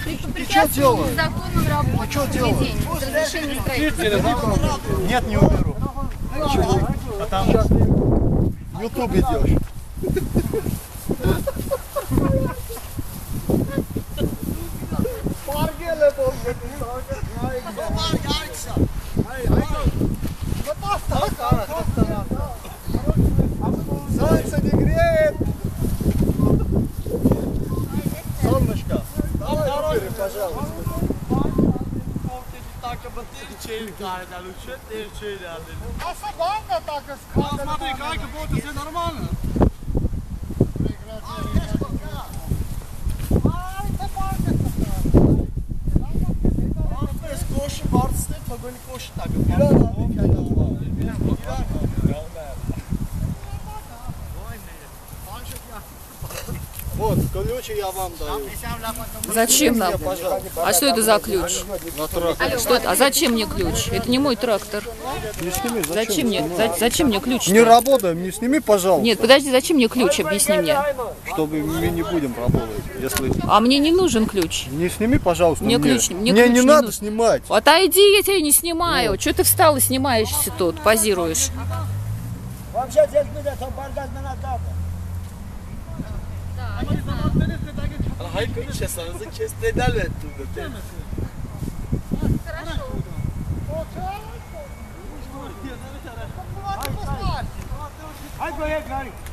Ты что делаешь? Законным работать. Ты что делаешь? Разрешение строительства. Нет, не уберу. Почему? Потому что в YouTube идешь. Солнце не греет. Солнышко, выбери, пожалуйста. Смотри, как будто все нормально. Вот, ключи я вам даю. Зачем нам? Пожалуйста. А что это за ключ? На трактор. Что это? А зачем мне ключ? Это не мой трактор. Не сними, Зачем мне? Зачем мне ключ? Не работаем, не сними, пожалуйста. Нет, подожди, зачем мне ключ? Объясни мне. Чтобы мы не будем работать, если... А мне не нужен ключ. Не сними, пожалуйста, Мне мне. ключ Мне не не надо нужен. снимать. Отойди, я тебя не снимаю. Чего ты встал и снимаешься тут, позируешь? Хорошо.